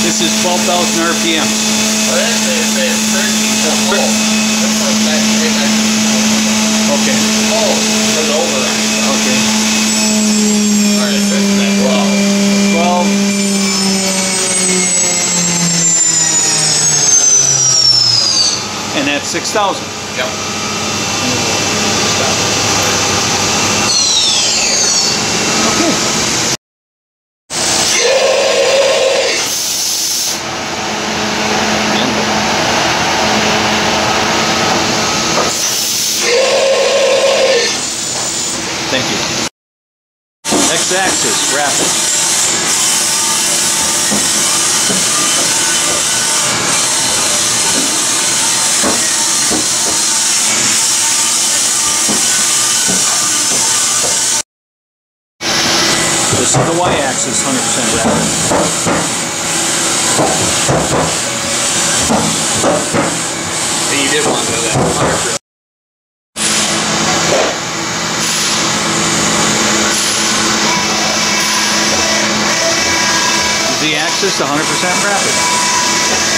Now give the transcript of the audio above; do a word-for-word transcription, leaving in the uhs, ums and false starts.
This is twelve thousand R P M. Well, that's it. It says thirteen to full. This one's back straight back to full. Okay. Full for the override. Okay. Alright, this is at twelve. twelve. And that's six thousand. Yep. Thank you. X-axis, rapid. This is the Y-axis, one hundred percent rapid. So you did want to know that one hundred percent. Z-axis, one hundred percent rapid.